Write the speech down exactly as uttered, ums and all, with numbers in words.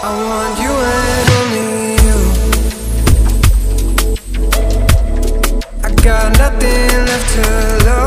I want you and only you. I got nothing left to lose.